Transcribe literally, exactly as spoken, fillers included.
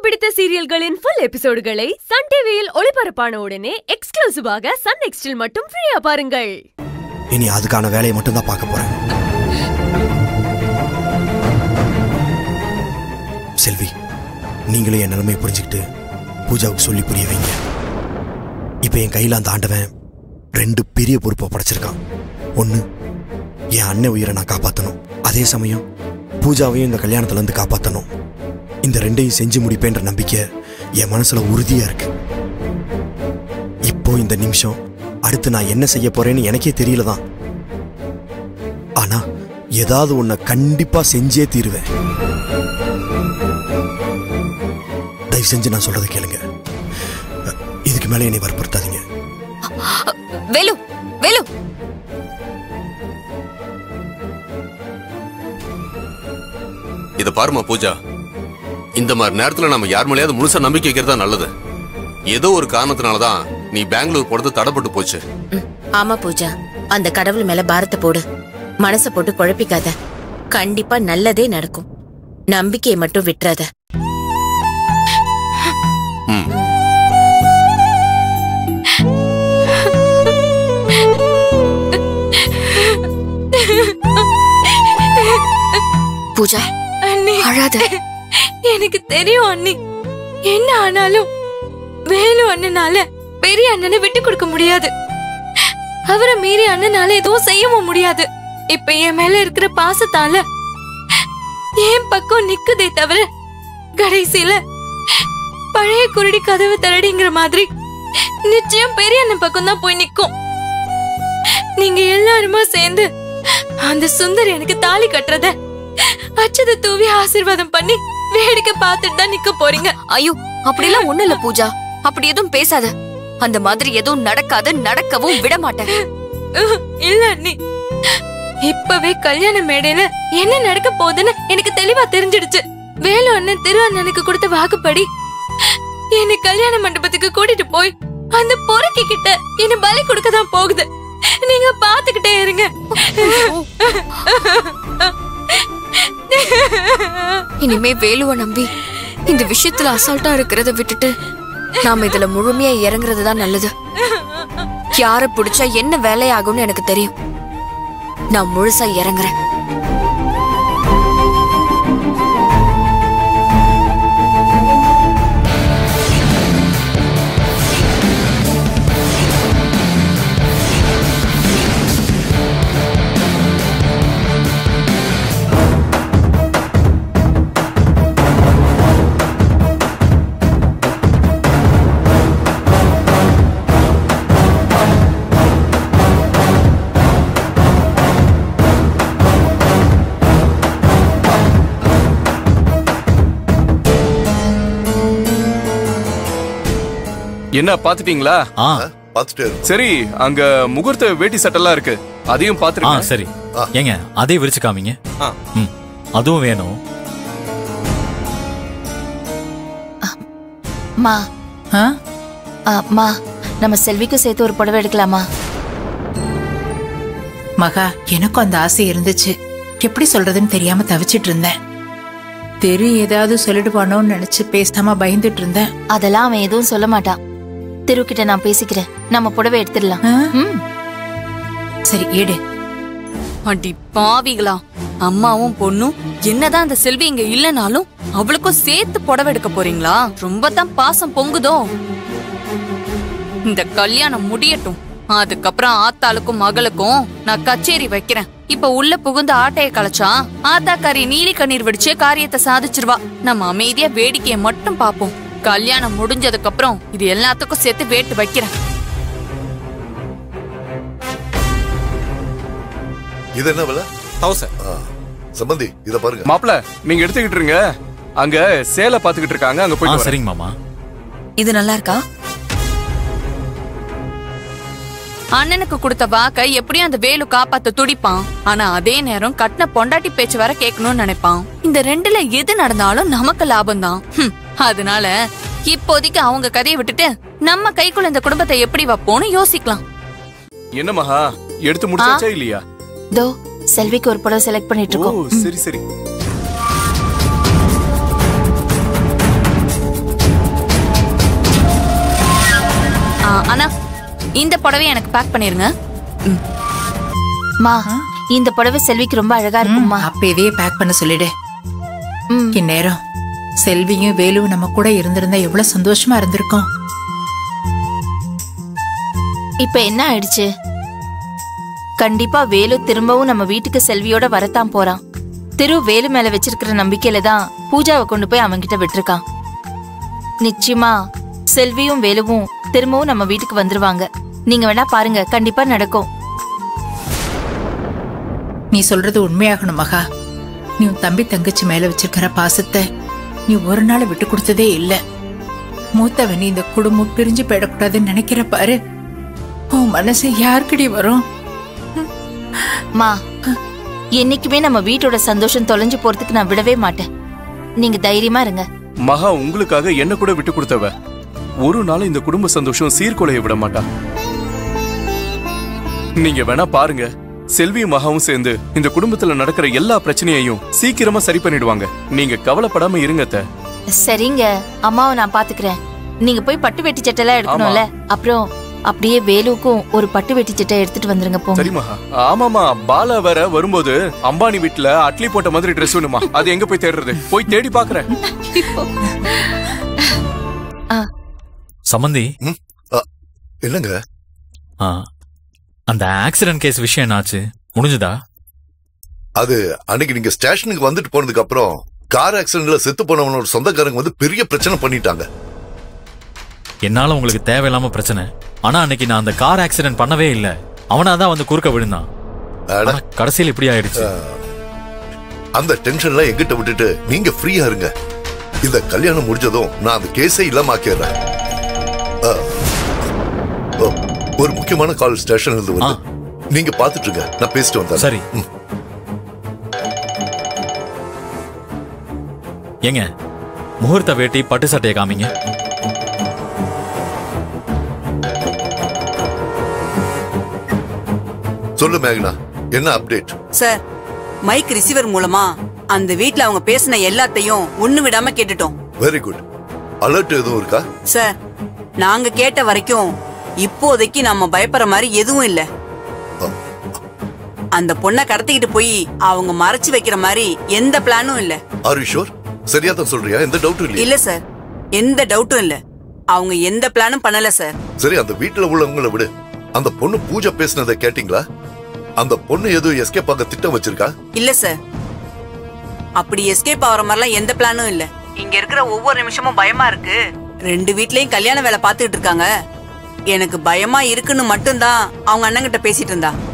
பிடித்த சீரியல்களின் full எபிசோடுகளை Sun டிவியில் ஒளிபரப்பான உடனே எக்ஸ்க்ளூசிவாக சன் நெக்ஸ்டில் மட்டும் ஃப்ரீயா பாருங்கள். இனி அதுக்கான வேலையை மட்டும் தான் பார்க்க போறேன். செல்வி, நீங்களே என் நிலைமையை புரிஞ்சுக்கிட்டு பூஜாவுக்கு சொல்லி புரிய வைங்க. இப்ப என் கையில அந்த ஆண்டவன் ரெண்டு பெரிய பொறுப்பை படைச்சிருக்கான். ஒண்ணு, என் அண்ணன் உயிரை நான் காப்பாற்றணும். அதே சமயம் பூஜாவையும் இந்த கல்யாணத்துல இருந்து காப்பாற்றணும். இந்த ரெண்டையும் செஞ்சு முடிப்பேன்ற நம்பிக்கை என் மனசுல உறுதியா இருக்கு. இப்போ இந்த நிமிஷம் அடுத்து நான் என்ன செய்ய போறேன்னு எனக்கே தெரியலதான். ஆனா ஏதாவது ஒன்ன கண்டிப்பா செஞ்சே தீருவேன். தயவு செஞ்சு நான் சொல்றதை கேளுங்க. இதுக்கு மேல என்னை வற்புறுத்தாதீங்க. வேலு, வேலு, இத பாருமா பூஜா, இந்த மாதிரி நேரத்துல நம்ம யார் மேலேயாவது முழுசா நம்பிக்கை வைக்கிறதா நல்லது. ஏதோ ஒரு காரணத்தினாலதான் நீ பெங்களூர் போறது தடைப்பட்டு போச்சு. ஆமா பூஜா, அந்த கடவுள் மேல பாரத்தை போடு. மனச போட்டு குழப்பிக்காத. கண்டிப்பா நல்லதே நடக்கும். நம்பிக்கையை மட்டும் விட்டுறாத. பூஜா, அழாத. எனக்கு தெரியும் அண்ணி, என்ன ஆனாலும் வேலு அண்ணனால பெரிய அண்ணனை விட்டு கொடுக்க முடியாது. அவரை மீறி அண்ணனால எதுவும் செய்யவும் முடியாது. இப்ப என் மேல இருக்கிற பாசத்தால என் பக்கம் நிக்குதே தவிர கடைசியில பழைய குருடி கதவு தரடிங்கிற மாதிரி நிச்சயம் பெரிய அண்ணன் பக்கம் தான் போய் நிக்கும். நீங்க எல்லாருமா சேர்ந்து அந்த சுந்தர் எனக்கு தாலி கட்டுறத அச்சத தூவி ஆசீர்வாதம் பண்ணி வேடிக்கை பார்த்துட்டு தான் நிக்க போறீங்க. ஐயோ, அப்படிலாம் ஒண்ணு இல்ல பூஜா. அப்படி எதுவும் பேசாத. அந்த மாதிரி எதுவும் நடக்காது, நடக்கவும் விட மாட்டேன். இல்ல அண்ணி, இப்பவே கல்யாண மேடையில என்ன நடக்க போகுதுன்னு எனக்கு தெளிவா தெரிஞ்சிடுச்சு. வேலு அண்ணன் திரு அண்ணனுக்கு கொடுத்த வாக்குப்படி என்னை கல்யாண மண்டபத்துக்கு கூட்டிட்டு போய் அந்த பொறுக்கி கிட்ட என்ன பலி கொடுக்க தான் போகுது. நீங்க பாத்துக்கிட்டே இருங்க. இனிமே வேலுவ நம்பி இந்த விஷயத்துல அசால்ட்டா இருக்கிறத விட்டுட்டு நாம இதுல முழுமையா இறங்குறதுதான் நல்லது. யார பிடிச்சா என்ன வேலையாகும்னு எனக்கு தெரியும். நான் முழுசா இறங்குறேன். என்ன பாத்துட்டீங்களா? சரி, அங்க முகூர்த்த வேட்டி சட்டெல்லாம் இருக்கு, அதையும் பாத்துருங்க. சரி, ஏங்க அதே விரிச்சு காமிங்க. அதுவும் வேணும். மா மா நம்ம செல்விக்கு சேர்த்து ஒரு புடவை எடுக்கலாமா? மகா, எனக்கும் அந்த ஆசை இருந்துச்சு. எப்படி சொல்றதுன்னு தெரியாம தவிச்சிட்டு இருந்தேன். தெரு ஏதாவது சொல்லிடுவானோன்னு நினைச்சு பேசாம பயந்துட்டு இருந்தேன். அதெல்லாம் அவன் எதுவும் சொல்ல மாட்டான். திருக்கிட்ட நான் பேசிக்கிறேன். நம்ம புடவை எடுத்துடலாம். சரி, ஏடு. அடி பாவிகளா, அம்மாவும் பொண்ணும் என்னதான் அந்த செல்வி இங்க இல்லனாலும் அவளுக்கும் சேர்த்து புடவை எடுக்க போறீங்களா? ரொம்ப தான் பாசம் பொங்குதோ. இந்த கல்யாணம் முடியட்டும், அதுக்கப்புறம் ஆத்தாளுக்கும் மகளுக்கும் நான் கச்சேரி வைக்கிறேன். இப்ப உள்ள புகுந்த ஆட்டைய கலைச்சா ஆத்தாக்காரி நீலி கண்ணீர் வெடிச்சே காரியத்தை சாதிச்சிருவா. நம்ம அமைதியா வேடிக்கையை மட்டும் பாப்போம். கல்யாணம் முடிஞ்சதுக்கு அப்புறம் இது எல்லாத்துக்கும் சேர்த்து வேட்டு வைக்கிறேன். இது என்ன விலை? தௌசண்ட். சம்பந்தி, இத பாருங்க. மாப்பிள்ள, நீங்க எடுத்துக்கிட்டு இருங்க. அங்க சேலை பாத்துக்கிட்டு இருக்காங்க, அங்க போய். சரிங்க மாமா. இது நல்லா இருக்கா? அண்ணனுக்கு கொடுத்த வாக்கை எப்படியும் அந்த வேலு காப்பாத்த துடிப்பான். ஆனா அதே நேரம் கட்டின பொண்டாட்டி பேச்சு வர கேட்கணும்னு நினைப்பான். இந்த ரெண்டுல எது நடந்தாலும் நமக்கு லாபம் தான். அதனால இப்போதைக்கு அவங்க கதையை விட்டுட்டு நம்ம கைக்குள்ள இந்த குடும்பத்தை எப்படி வைப்போம்னு யோசிக்கலாம். என்ன மகா, எடுத்து முடிச்சாச்சா இல்லையா? தோ செல்விக்கு ஒரு புடவை செலக்ட் பண்ணிட்டு இருக்கோம். சரி சரி. இந்த புடவை எனக்கு பேக் பண்ணிருங்க. மா, இந்த புடவை செல்விக்கு ரொம்ப அழகா இருக்கும்மா. அப்ப இதையே பேக் பண்ண சொல்லிடு. இந்நேரம் செல்வியும் வேலுவும் நம்ம கூட இருந்திருந்தா எவ்வளவு சந்தோஷமா இருந்திருக்கும். இப்ப என்ன ஆயிடுச்சு? கண்டிப்பா வேலு திரும்பவும் நம்ம வீட்டுக்கு செல்வியோட வரத்தான் போறான். திரு வேலு மேல வச்சிருக்கிற நம்பிக்கையில தான் பூஜாவை கொண்டு போய் அவன்கிட்ட விட்டுருக்கான். நிச்சயமா செல்வியும் வேலுவும் திரும்பவும் நம்ம வீட்டுக்கு வந்துருவாங்க. நீங்க வேணா பாருங்க, கண்டிப்பா நடக்கும். நீ சொல்றது உண்மையாகணும் மகா. நீ உன் தம்பி தங்கச்சி மேல வச்சிருக்கிற பாசத்தை நீ ஒரு நாள் விட்டு கொடுத்ததே இல்ல. மூத்தவன் நீ இந்த குடும்பம் பிரிஞ்சு போயிடக்கூடாதுன்னு நினைக்கிற பாரு, உன் மனசு யாருக்கடி வரும்? மா, என்னைக்குமே நம்ம வீட்டோட சந்தோஷம் தொலைஞ்சு போறதுக்கு நான் விடவே மாட்டேன். நீங்க தைரியமா இருங்க. மகா உங்களுக்காக என்ன கூட விட்டு கொடுத்தவ ஒரு நாள் இந்த குடும்ப சந்தோஷம் சீர்குலைய விட மாட்டா. நீங்க வேணா பாருங்க, செல்வியும் மகாவும் சேர்ந்து இந்த குடும்பத்துல நடக்கிற எல்லா பிரச்சனையையும் சீக்கிரமா சரி பண்ணிடுவாங்க. நீங்க கவலைப்படாம இருங்க அத்தை. சரிங்க, அம்மாவை நான் பாத்துக்கிறேன். நீங்க போய் பட்டு வெட்டி சட்டெல்லாம் எடுக்கணும்ல. அப்புறம் அப்படியே வேலுக்கும் ஒரு பட்டு வெட்டி சட்டை எடுத்துட்டு வந்துருங்க போங்க. சரி மகா. ஆமாமா, பாலா வேற வரும்போது அம்பானி வீட்டுல அட்லி போட்ட மாதிரி ட்ரெஸ் வேணுமா? அது எங்க போய் தேடுறது? போய் தேடி பாக்குறேன். சம்பந்தி, என்னங்க அந்த ஆக்சிடென்ட் கேஸ் விஷயம் என்னாச்சு? முடிஞ்சதா? அது அன்னைக்கு நீங்க ஸ்டேஷனுக்கு வந்துட்டு போனதுக்கு அப்புறம் கார் ஆக்சிடென்ட்ல செத்து போனவனோட சொந்தக்காரங்க வந்து பெரிய பிரச்சனை பண்ணிட்டாங்க. என்னால உங்களுக்கு தேவையில்லாம பிரச்சனை. ஆனா அன்னைக்கு நான் அந்த கார் ஆக்சிடென்ட் பண்ணவே இல்ல. அவனாதான் வந்து குறுக்க விழுந்தான். கடைசியில் இப்படி ஆயிடுச்சு. அந்த டென்ஷன்லாம் எங்கிட்ட விட்டுட்டு நீங்க ஃப்ரீயா இருங்க. இந்த கல்யாணம் முடிஞ்சதும் நான் அந்த கேஸை இல்லாம ஆக்கிடுறேன். ஒரு முக்கியமான கால் ஸ்டேஷன்ல இருந்து வந்து நீங்க பாத்துட்டு இருங்க, நான் பேசிட்டு வந்தேன். சரி. ஏங்க, முகூர்த்த வேட்டி பட்டு சட்டையை காமிங்க. சொல்லு மேகனா, என்ன அப்டேட்? சார், மைக் ரிசீவர் மூலமா அந்த வீட்ல அவங்க பேசின எல்லாத்தையும் ஒண்ணு விடாம கேட்டுட்டோம். Very good. அலர்ட் எதுவும் இருக்கா? சார், நாங்க கேட்ட வரைக்கும் இப்போதைக்கு நாம பயப்படுற மாதிரி எதுவும் இல்ல. அந்த பொண்ணை கடத்திக்கிட்டு போய் அவங்க மறைச்சு வைக்கிற மாதிரி எந்த பிளானும் இல்ல. Are you sure? சரியா தான் சொல்றியா? எந்த டவுட்டும் இல்ல? இல்ல சார், எந்த டவுட்டும் இல்ல. அவங்க எந்த பிளானும் பண்ணல சார். சரி, அந்த வீட்டுல உள்ளவங்களை விடு. அந்த பொண்ணு பூஜா பேசினதை கேட்டீங்களா? அந்த பொண்ணு எதுவும் எஸ்கேப் ஆக திட்டம் வச்சிருக்கா? இல்ல சார், அப்படி எஸ்கேப் ஆகிற மாதிரிலாம் எந்த பிளானும் இல்ல. இங்க இருக்கிற ஒவ்வொரு நிமிஷமும் பயமா இருக்கு. ரெண்டு வீட்லயும் கல்யாண வேலை பாத்துக்கிட்டு இருக்காங்க. எனக்கு பயமா இருக்குன்னு மட்டும்தான் அவங்க அண்ணங்கிட்ட பேசிட்டு இருந்தா.